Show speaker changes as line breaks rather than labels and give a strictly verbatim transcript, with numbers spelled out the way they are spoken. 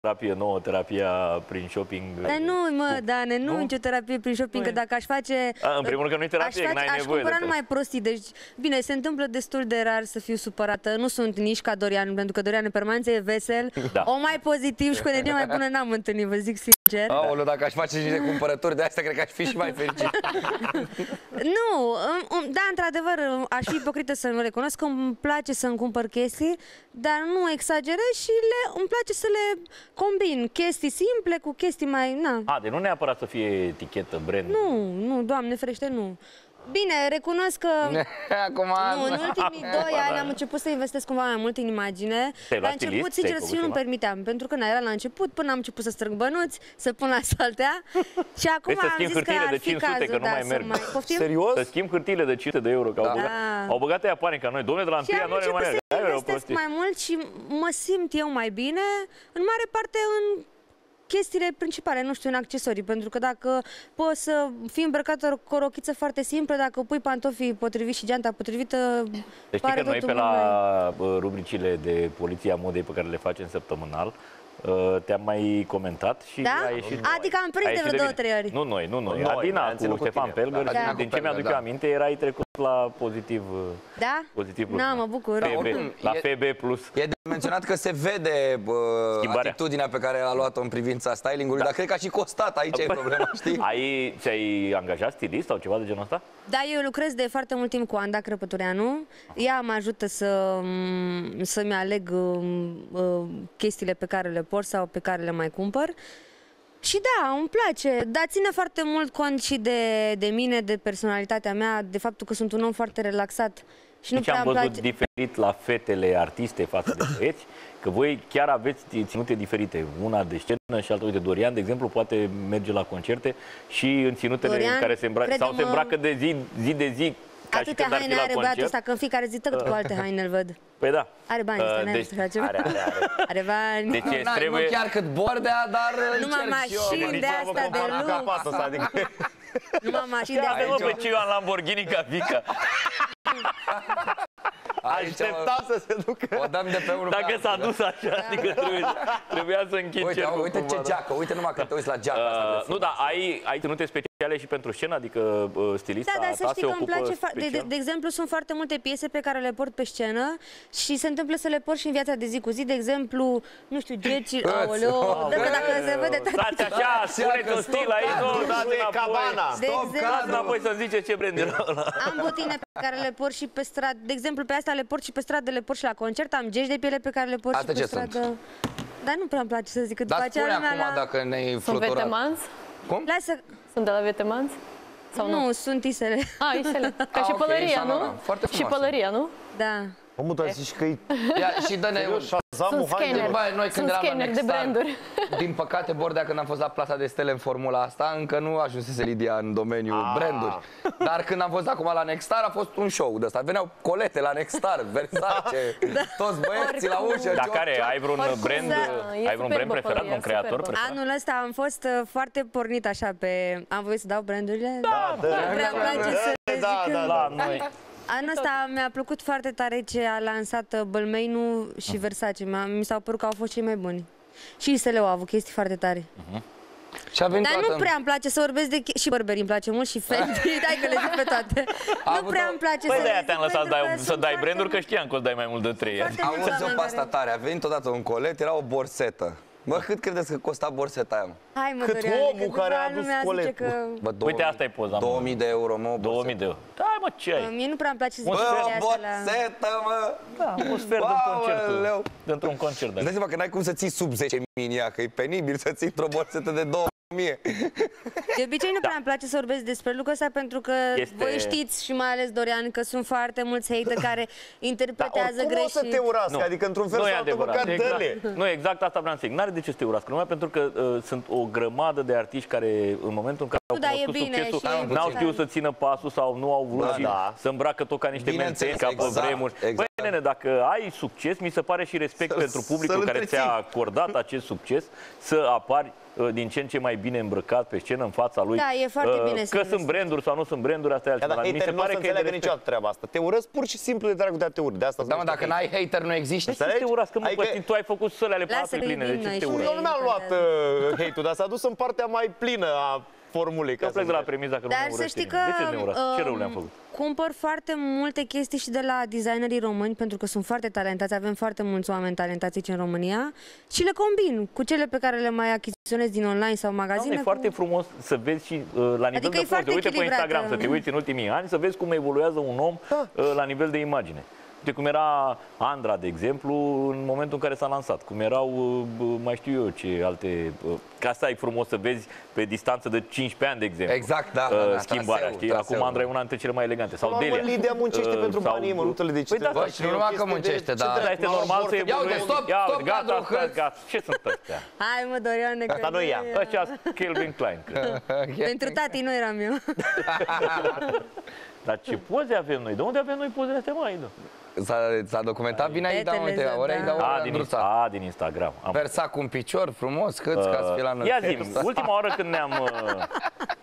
terapie nouă, terapia prin shopping.
Dar nu, mă, Dane, nu, nu? nicio terapie prin shopping, că dacă aș face...
A, în primul rând că nu-i terapie, că n-ai nevoie.
Aș cumpăra numai prostii, deci, bine, se întâmplă destul de rar să fiu supărată. Nu sunt nici ca Dorian, pentru că Dorian în permanență e vesel,
da.
O mai pozitiv și cu energie mai bună n-am întâlnit, vă zic sincer.
Aoleu, dacă aș face niște cumpărături de astea, cred că aș fi și mai fericit.
Nu, da, într-adevăr, aș fi ipocrită să nu recunosc că îmi place să-mi cumpăr chestii, dar nu exagerez și le, îmi place să le combin chestii simple cu chestii mai... Na.
A, deci nu neapărat să fie etichetă, brand.
Nu, nu, Doamne ferește, nu. Bine, recunosc că
Acum,
nu, în ultimii doi ani am început să investesc cumva mai mult în imagine. La început, sincer să fiu, nu permiteam, pentru că n-era la început, până am început să strâng bănuți, să pun la saltea și acum
să
am zis că ar fi cazul,
că nu
da,
mai merg.
să mai poftim.
Serios? Să schimb hârtiile de cinci sute de euro, că
da.
au băgat, au băgat ea panică ca noi. Dom'le, de la întâi ianuarie nu mai merg.
Și am început să investesc mai mult și mă simt eu mai bine, în mare parte în chestiile principale, nu știu, în accesorii, pentru că dacă poți să fii îmbrăcată cu o rochiță foarte simplă, dacă pui pantofii potrivit și geanta potrivită,
deci știi că noi pe la mai... rubricile de poliția modei pe care le facem săptămânal, te-am mai comentat și
da?
a ieșit.
Adică am prins de vreo două, trei ori.
Nu noi, nu noi. Adina cu Ștefan Pelger, da. Din ce mi-aduc eu aminte, erai trecut la pozitiv.
Da?
Pozitiv plus.
Na, mă bucur.
Da, oricum, la F B plus.
E de menționat că se vede uh, atitudinea pe care a luat-o în privința stylingului, da. Dar cred că a și costat, aici e problema, știi?
Ai, ți-ai angajat stilist sau ceva de genul ăsta?
Da, eu lucrez de foarte mult timp cu Anda Crăpătureanu. Ea mă ajută să, să-mi aleg uh, chestiile pe care le port sau pe care le mai cumpăr. Și da, îmi place, dar ține foarte mult cont și de, de mine, de personalitatea mea, de faptul că sunt un om foarte relaxat. Și nu
deci am văzut place... diferit la fetele artiste față de băieți, că voi chiar aveți ținute diferite. Una de scenă și alta, uite, Dorian, de exemplu, poate merge la concerte și în ținutele Dorian, în care se îmbracă, sau se îmbracă de zi, zi de zi, ca
atâtea haine are băiatul ăsta, că în fiecare zi tăcut cu alte haine îl văd.
Păi da.
Are bani, ăsta, uh, deci, ceva. Are, are, are. Are bani.
Deci
nu,
trebuie...
nu chiar cât Bordea, dar
numai mașini de asta de lux.
Adică...
Numai mașini de asta de lux.
Pe ce eu am Lamborghini ca Vica. Aștepta să se ducă.
O dăm de pe urmă.
Dacă s-a dus așa, adică trebuia, trebuia să închid
uite,
cercul.
Uite ce geacă, uite numai că te uiți la geaca uh, asta.
Nu, dar ai, ai ținute speciale și pentru scenă, adică uh, stilista
da, dar să
ta
știi
se
că îmi place
de,
de, de exemplu, sunt foarte multe piese pe care le port pe scenă și se întâmplă să le port și în viața de zi cu zi, de exemplu, nu știu, Geci, aoleo, dacă se vede
dați așa, spuneți un stil aici, nu, dați înapoi.
De exemplu,
dați înapoi să-mi ziceți ce brand era ăla.
Am botine pe care le port și pe stradă, de exemplu, pe astea le port și pe stradă, le port și la concert, am geci de piele pe care le port și pe stradă. Dar nu prea îmi place să zic că după aceea lumea la...
dacă ne-ai
fluturat. Sunt vetemanți?
Cum?
Lasă...
Sunt de la vetemanți? Sau nu?
Nu, sunt isele.
Ah, isele. Ca și pălăria, nu?
Foarte
și pălăria, nu?
Da.
Omul, tu ai zis și că e...
Și dă-ne un...
Sunt scanner.
Noi când
Sunt scanner de branduri.
Din păcate, Bordea, când am fost la Plasa de Stele în formula asta, încă nu ajunsese Lidia în domeniul branduri. Dar când am fost acum la Nexstar, a fost un show de ăsta. Veneau colete la Nexstar, Versace, toți băieții la ușă.
Dar care? Ai vreun brand, ai vreun brand preferat, un creator preferat?
Anul ăsta am fost foarte pornit așa pe... Am voie să dau brandurile?
Da, da,
da, noi.
Anul ăsta mi-a plăcut foarte tare ce a lansat Balmain și Versace. Mi s-au părut că au fost cei mai buni. Și I S L-ul au avut chestii foarte tare.
Și dar
nu prea îmi place să vorbesc de... Și Burberry îmi place mult și Fendi, dai că le zic pe toate. Nu prea îmi place
păi
să
de-aia te-am lăsat să dai branduri, că știam că o dai mai mult de trei ani.
Auzi-o pe asta tare, a venit odată un colet, era o borsetă. Bă, cât credeți că costa borseta aia?
Hai, mă,
cât
Dorian,
omul care a adus coletul.
Că...
Bă,
uite, asta e poza,
două mii de euro, mă,
două mii de euro. Da, mă, ce ai?
Mie nu prea îmi place să zic
bă,
chestia
o borsetă, mă!
Da, un sfert din concertul. Dintr-un concert.
Îți dai seama că n-ai cum să ții sub zece mii în ea, că e penibil să ții într-o borsetă de două mii.
De obicei nu prea îmi place să vorbesc despre lucrul ăsta, pentru că voi știți, și mai ales Dorian, că sunt foarte mulți hater care interpretează greșit.
Cum o să te urască? Adică într-un fel sau altul măcar dă-le.
Nu, exact asta vreau să zic. N-are de ce să te urască, numai pentru că uh, sunt o grămadă de artiști care în momentul în care
nu,
au cunoscut succesul n-au știut să țină pasul sau nu au vrut și să îmbracă tot ca niște mențeni, ca pe vremuri. Băi, nene, dacă ai succes, mi se pare și respect pentru publicul care ți-a acordat acest succes, să apari din ce în ce mai bine îmbrăcat pe scenă în fața lui.
Da, e foarte
uh,
bine să
Că
ne
sunt branduri sau nu sunt branduri, asta e altceva.
Da,
Mi se
haterii nu o să
pare că e de
înțeleagă
respect.
niciodată treaba asta. Te urăsc pur și simplu de dragul de a te urâ. De asta
Da, mă, dacă n-ai hater, nu există.
Ce te urască, mă,
Adică-
tu ai făcut săle ale
Lasă
palatului
că
pline, de
iubim
ce
noi
te
și
ură?
Eu nu mi-am luat uh, hate-ul, dar s-a dus în partea mai plină a formulei.
Eu
Ca
plec
să
de la
zic.
premiza că nu
Dar
ne
să
urăște
știi că
nimeni. De ce ne urască? Ce rău
um,
le-am făcut?
cumpăr foarte multe chestii și de la designerii români, pentru că sunt foarte talentați, avem foarte mulți oameni talentați aici în România și le combin cu cele pe care le mai achiziționez din online sau magazine.
Doamne, e
cu...
foarte frumos să vezi și uh, la nivel
Adică e
de poze.
foarte
Uite pe
echilibrată.
Instagram, să te uiți în ultimii ani, să vezi cum evoluează un om
Da.
uh, la nivel de imagine. Uite cum era Andra, de exemplu, în momentul în care s-a lansat. Cum erau, uh, mai știu eu ce alte... Uh, că asta e frumos să vezi pe distanță de cincisprezece ani, de exemplu.
Exact, da,
uh,
da, da,
schimbarea,
traseu,
știi?
traseu.
Acum Andra e una dintre cele mai elegante. Sau
La urmă,
Delia.
Lidia muncește
Uh,
pentru
sau-
banii mănutele de
Păi da,
Bă, și nu numai că muncește, dar-
Dar este normal să
Ia uite,
evoluezi.
stop,
Ia,
stop,
gata,
cadrul,
gata,
hăț.
gata. Ce sunt astea?
Hai mă, Doriane, că
Asta nu e ea.
Ăștia Calvin Klein, cred.
pentru tati nu eram eu.
Dar ce poze avem noi? De unde avem noi pozele astea, mai?
S-a documentat bine aici, da,
Fetele,
uite,
da,
ori aici,
da.
da,
A, din, Insta, a, din Instagram. Am
Versa cu un picior frumos, câți ca să fie la
Uh, ia zi, ultima oară când ne-am uh,